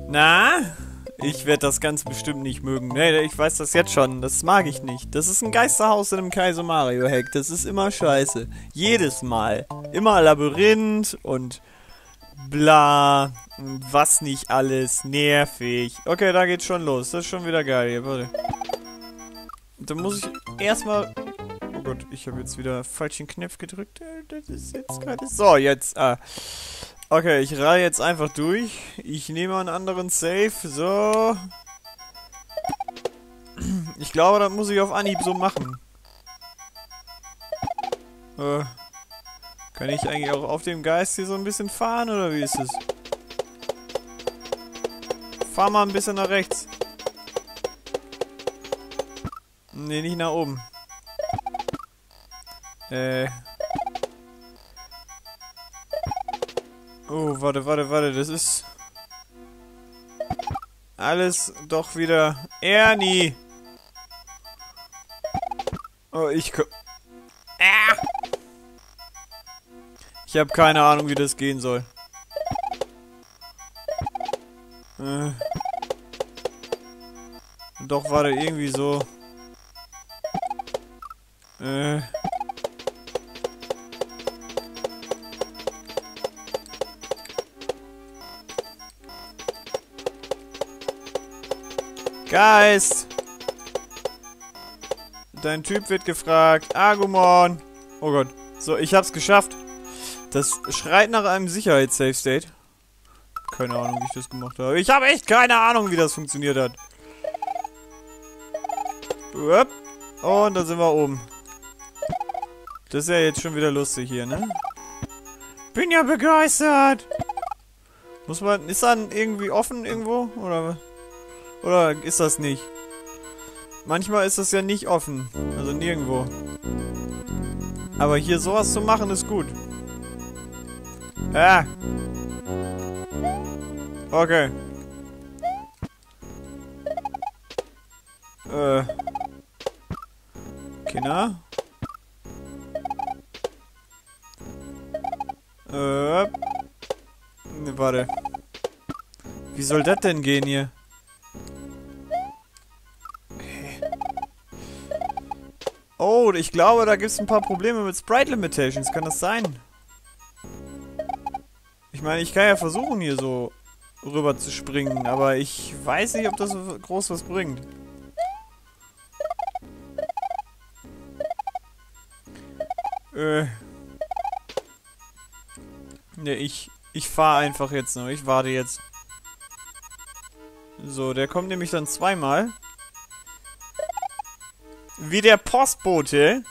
Na? Ich werde das ganz bestimmt nicht mögen. Nee, ich weiß das jetzt schon. Das mag ich nicht. Das ist ein Geisterhaus in einem Kaizo Mario Hack. Das ist immer scheiße. Jedes Mal. Immer Labyrinth und bla. Was nicht alles. Nervig. Okay, da geht's schon los. Das ist schon wieder geil hier. Warte. Da muss ich erstmal... Oh Gott, ich habe jetzt wieder falschen Knopf gedrückt. Das ist jetzt gerade... So, jetzt... Okay, ich reihe jetzt einfach durch. Ich nehme einen anderen Save. So. Ich glaube, das muss ich auf Anhieb so machen. Kann ich eigentlich auch auf dem Geist hier so ein bisschen fahren, oder wie ist es? Fahr mal ein bisschen nach rechts. Nee, nicht nach oben. Oh, warte, das ist... Alles doch wieder... Ernie! Oh, ich habe keine Ahnung, wie das gehen soll. Doch, warte, irgendwie so... Geist! Dein Typ wird gefragt. Agumon! Oh Gott. So, ich hab's geschafft. Das schreit nach einem Sicherheits-Safe-State. Keine Ahnung, wie ich das gemacht habe. Ich habe echt keine Ahnung, wie das funktioniert hat. Und da sind wir oben. Das ist ja jetzt schon wieder lustig hier, ne? Bin ja begeistert! Muss man... Ist dann irgendwie offen irgendwo? Oder ist das nicht? Manchmal ist das ja nicht offen. Also nirgendwo. Aber hier sowas zu machen ist gut. Ja. Okay. Kinder. Warte. Wie soll das denn gehen hier? Oh, ich glaube, da gibt es ein paar Probleme mit Sprite Limitations. Kann das sein? Ich meine, ich kann ja versuchen, hier so rüber zu springen, aber ich weiß nicht, ob das so groß was bringt. Ne, ich fahre einfach jetzt noch. Ich warte jetzt. So, der kommt nämlich dann zweimal. Wie der Postbote.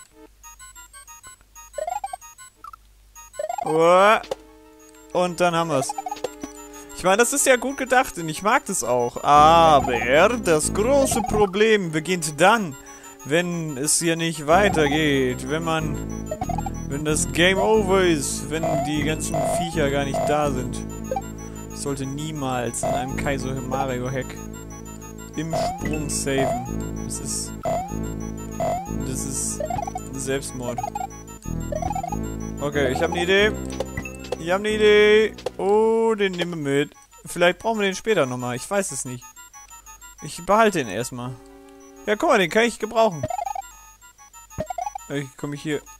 Und dann haben wir's. Ich meine, das ist ja gut gedacht und ich mag das auch. Aber das große Problem beginnt dann, wenn es hier nicht weitergeht. Wenn das Game Over ist. Wenn die ganzen Viecher gar nicht da sind. Ich sollte niemals in einem Kaizo Mario Hack im Sprung saven. Das ist Selbstmord. Okay, ich habe eine Idee. Oh, den nehmen wir mit. Vielleicht brauchen wir den später nochmal. Ich weiß es nicht. Ich behalte den erstmal. Ja, guck mal, den kann ich gebrauchen. Komme ich hier...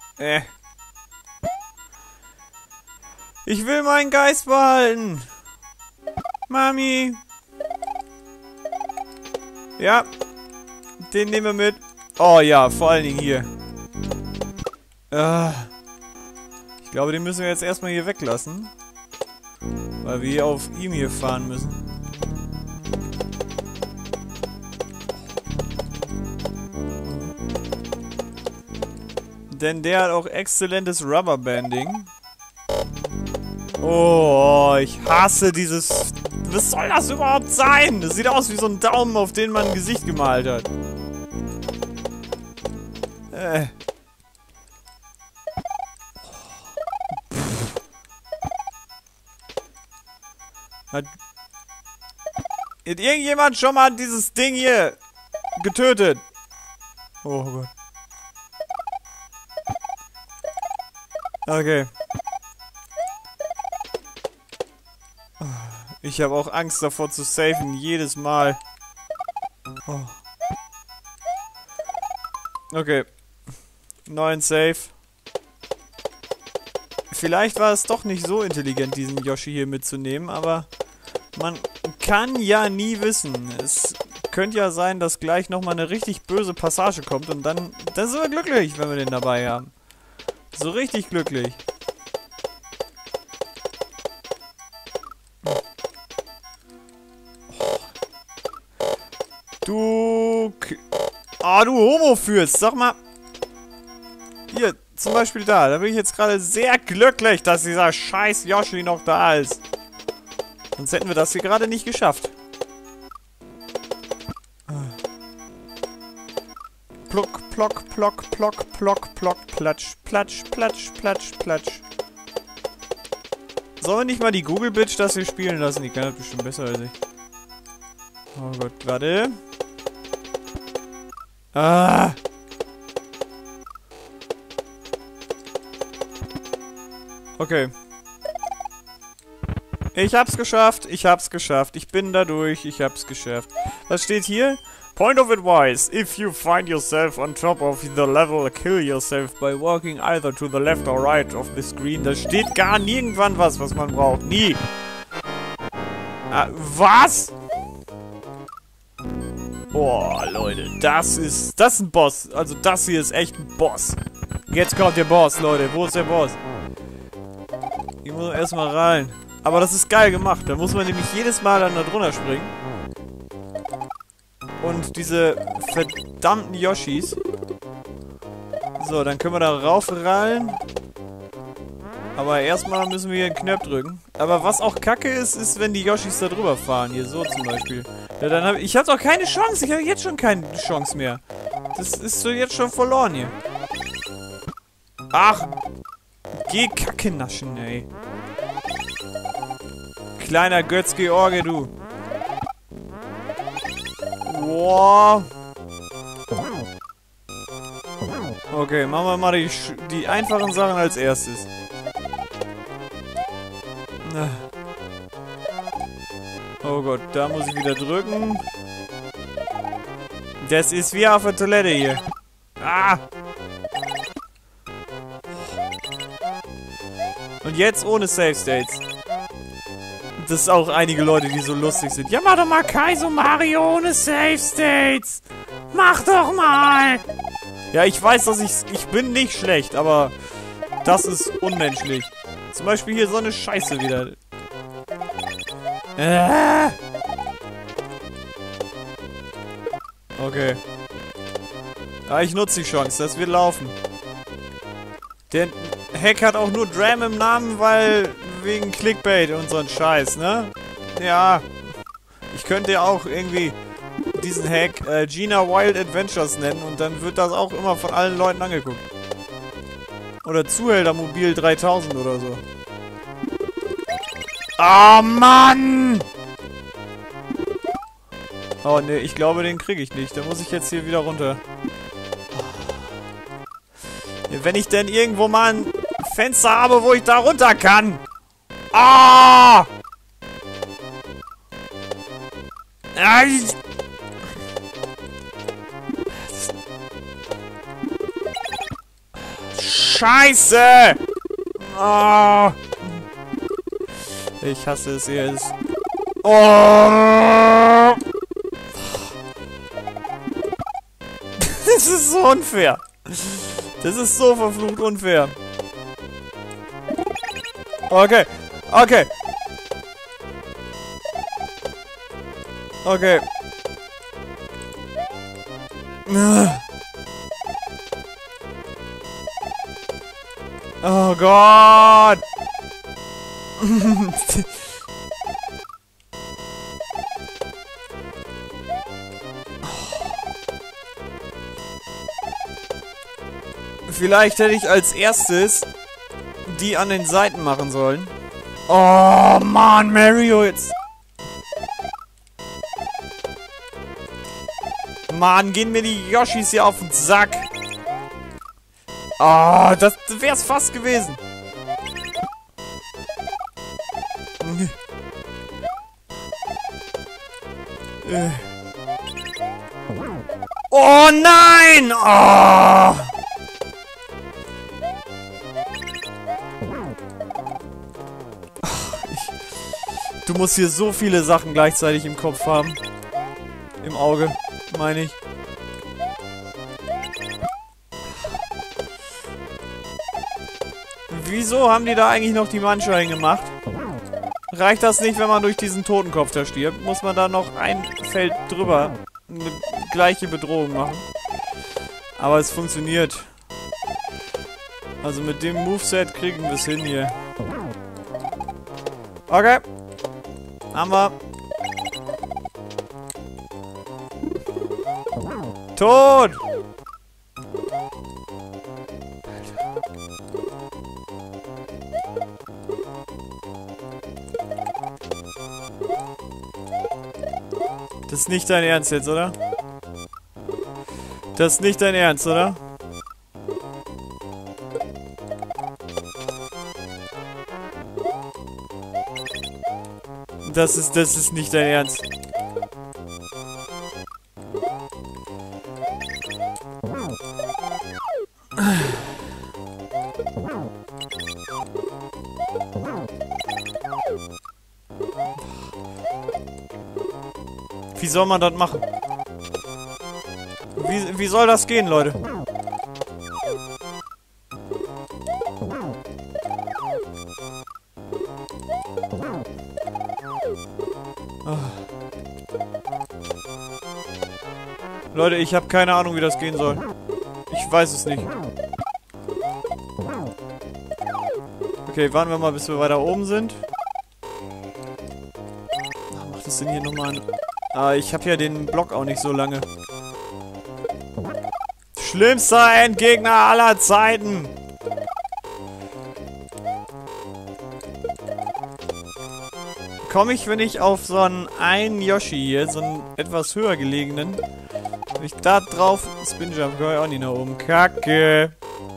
Ich will meinen Geist behalten. Mami. Ja. Den nehmen wir mit. Oh ja, vor allen Dingen hier. Ich glaube, den müssen wir jetzt erstmal hier weglassen. Weil wir hier auf ihm hier fahren müssen. Denn der hat auch exzellentes Rubberbanding. Oh, ich hasse dieses... Was soll das überhaupt sein? Das sieht aus wie so ein Daumen, auf den man ein Gesicht gemalt hat. Hat irgendjemand schon mal dieses Ding hier getötet? Oh Gott. Okay. Ich habe auch Angst davor zu saven, jedes Mal. Oh. Okay. Neuen Save. Vielleicht war es doch nicht so intelligent, diesen Yoshi hier mitzunehmen, aber man kann ja nie wissen. Es könnte ja sein, dass gleich nochmal eine richtig böse Passage kommt und dann sind wir glücklich, wenn wir den dabei haben. So richtig glücklich. Du Homo-Fürst, sag mal. Hier, zum Beispiel da bin ich jetzt gerade sehr glücklich, dass dieser scheiß Yoshi noch da ist. Sonst hätten wir das hier gerade nicht geschafft. Pluck, plock, plock, plock, plock, plock, platsch, platsch, platsch, platsch, platsch. Sollen wir nicht mal die Google-Bitch das hier spielen lassen? Die kann das bestimmt besser als ich. Oh Gott, warte. Ah! Okay. Ich hab's geschafft, ich bin da durch, ich hab's geschafft. Was steht hier? Point of advice, if you find yourself on top of the level, kill yourself by walking either to the left or right of the screen. Da steht gar nirgendwann was man braucht. Nie. Ah, was? Boah, Leute, das ist ein Boss. Also das hier ist echt ein Boss. Jetzt kommt der Boss, Leute. Wo ist der Boss? Ich muss erstmal rein. Aber das ist geil gemacht. Da muss man nämlich jedes Mal dann da drunter springen. Und diese verdammten Yoshis. So, dann können wir da raufrallen. Aber erstmal müssen wir hier einen Knopf drücken. Aber was auch kacke ist, ist, wenn die Yoshis da drüber fahren. Hier so zum Beispiel. Ja, dann ich hab doch keine Chance. Ich habe jetzt schon keine Chance mehr. Das ist so jetzt schon verloren hier. Ach. Geh Kacke naschen, ey. Kleiner Götz-George, du. Boah. Okay, machen wir mal die einfachen Sachen als erstes. Oh Gott, da muss ich wieder drücken. Das ist wie auf der Toilette hier. Ah! Und jetzt ohne Save States. Das ist auch einige Leute, die so lustig sind. Ja, mach doch mal Kaizo Mario ohne Save States. Mach doch mal. Ja, ich weiß, dass ich bin nicht schlecht, aber das ist unmenschlich. Zum Beispiel hier so eine Scheiße wieder. Okay. Ja, ich nutze die Chance. Das wird laufen. Der Hack hat auch nur Dram im Namen, weil wegen Clickbait und so ein Scheiß, ne? Ja. Ich könnte ja auch irgendwie diesen Hack Gina Wild Adventures nennen und dann wird das auch immer von allen Leuten angeguckt. Oder Zuhälter Mobil 3000 oder so. Oh Mann! Oh ne, ich glaube, den kriege ich nicht. Da muss ich jetzt hier wieder runter. Wenn ich denn irgendwo mal ein Fenster habe, wo ich da runter kann. Ah! Scheiße! Oh! Ich hasse es jetzt. Oh! Das ist so unfair. Das ist so verflucht unfair. Okay. Okay. Okay. Oh Gott. Vielleicht hätte ich als erstes die an den Seiten machen sollen. Oh Mann, Mario jetzt. Mann, gehen mir die Yoshis hier auf den Sack. Oh, das wär's fast gewesen. Oh nein! Oh! Du musst hier so viele Sachen gleichzeitig im Kopf haben. Im Auge, meine ich. Wieso haben die da eigentlich noch die Mannschaft hingemacht? Reicht das nicht, wenn man durch diesen Totenkopf da stirbt? Muss man da noch ein Feld drüber eine gleiche Bedrohung machen? Aber es funktioniert. Also mit dem Moveset kriegen wir es hin hier. Okay. Haben wir. Tot! Das ist nicht dein Ernst jetzt, oder? Das ist nicht dein Ernst, oder? Das ist nicht dein Ernst. Wie soll man das machen? Wie soll das gehen, Leute? Leute, ich habe keine Ahnung, wie das gehen soll. Ich weiß es nicht. Okay, warten wir mal, bis wir weiter oben sind. Macht es Sinn hier nochmal an... ich habe ja den Block auch nicht so lange. Schlimmster Endgegner aller Zeiten! Komme ich, wenn ich auf so einen Yoshi hier, so einen etwas höher gelegenen, wenn ich da drauf Spinjump, komme ich auch nicht nach oben. Kacke!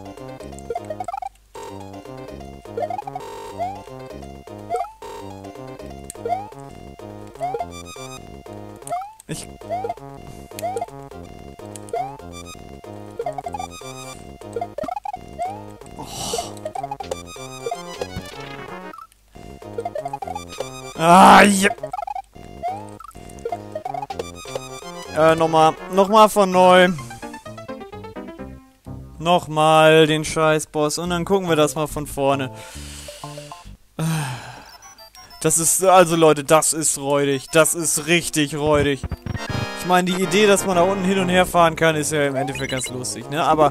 Ah, ja. Nochmal von neu. Nochmal den Scheißboss. Und dann gucken wir das mal von vorne. Das ist, also Leute, das ist räudig. Das ist richtig räudig. Ich meine, die Idee, dass man da unten hin und her fahren kann, ist ja im Endeffekt ganz lustig, ne? Aber...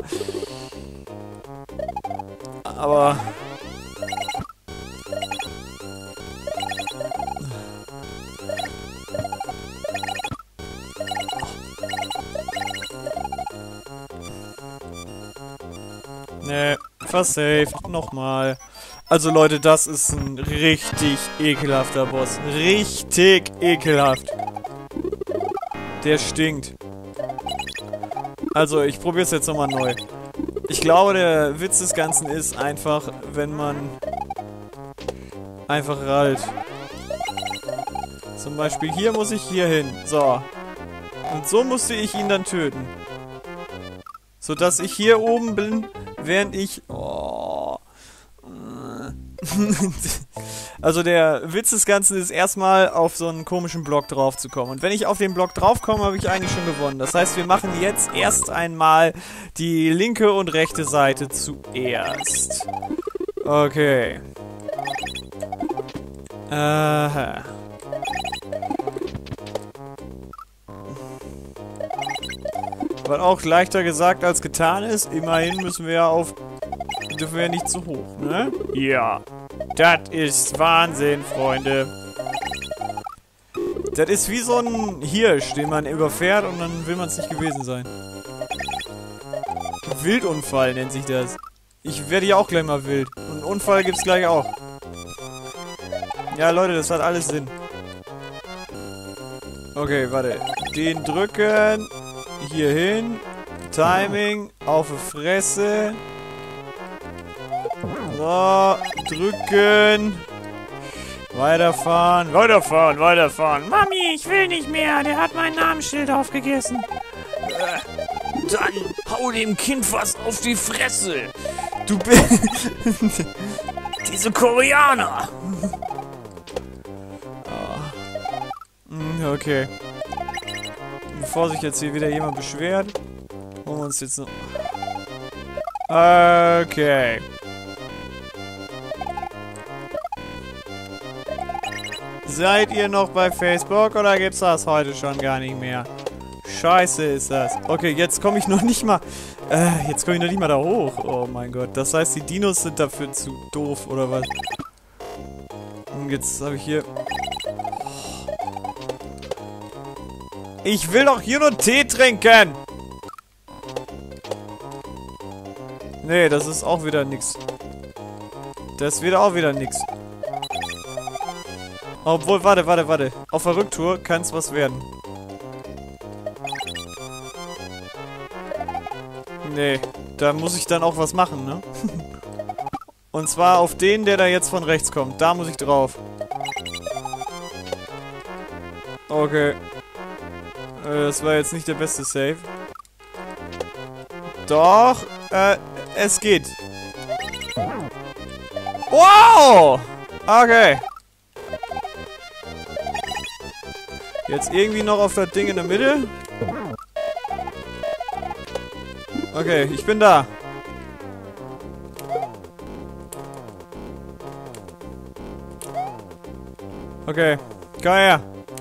Ne, versaved. Nochmal. Also Leute, das ist ein richtig ekelhafter Boss. Richtig ekelhaft. Der stinkt. Also, ich probiere es jetzt nochmal neu. Ich glaube, der Witz des Ganzen ist einfach, wenn man einfach rallt. Zum Beispiel hier muss ich hier hin. So. Und so musste ich ihn dann töten. Sodass ich hier oben bin, während ich... Oh. Also der Witz des Ganzen ist erstmal auf so einen komischen Block drauf zu kommen. Und wenn ich auf den Block drauf komme, habe ich eigentlich schon gewonnen. Das heißt, wir machen jetzt erst einmal die linke und rechte Seite zuerst. Okay. Aha. Was auch leichter gesagt als getan ist. Immerhin müssen wir ja auf... dürfen wir ja nicht zu hoch, ne? Ja. Das ist Wahnsinn, Freunde. Das ist wie so ein Hirsch, den man überfährt und dann will man es nicht gewesen sein. Wildunfall nennt sich das. Ich werde ja auch gleich mal wild. Und Unfall gibt's gleich auch. Ja, Leute, das hat alles Sinn. Okay, warte. Den drücken. Hier hin. Timing. Auf die Fresse. So. Drücken. Weiterfahren, weiterfahren, weiterfahren. Mami, ich will nicht mehr. Der hat mein Namensschild aufgegessen. Dann hau dem Kind was auf die Fresse. Du bist... Diese Koreaner. Okay. Bevor sich jetzt hier wieder jemand beschwert, holen wir uns jetzt noch... Okay. Seid ihr noch bei Facebook oder gibt's das heute schon gar nicht mehr? Scheiße ist das. Okay, jetzt komme ich noch nicht mal... jetzt komme ich noch nicht mal da hoch. Oh mein Gott. Das heißt, die Dinos sind dafür zu doof, oder was? Und jetzt habe ich hier... Ich will doch hier nur Tee trinken! Nee, das ist auch wieder nix. Das wird auch wieder nix. Obwohl, warte. Auf der Rücktour kann es was werden. Nee, da muss ich dann auch was machen, ne? Und zwar auf den, der da jetzt von rechts kommt. Da muss ich drauf. Okay. Das war jetzt nicht der beste Save. Doch, es geht. Wow! Okay. Jetzt irgendwie noch auf das Ding in der Mitte. Okay, ich bin da. Okay, komm her.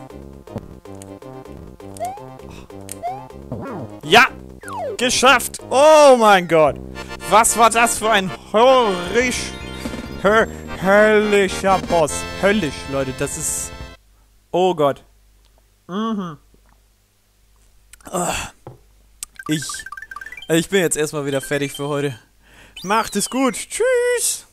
Ja! Geschafft! Oh mein Gott! Was war das für ein höllischer Boss? Höllisch, Leute, das ist... Oh Gott. Mhm. Ich bin jetzt erstmal wieder fertig für heute. Macht es gut. Tschüss!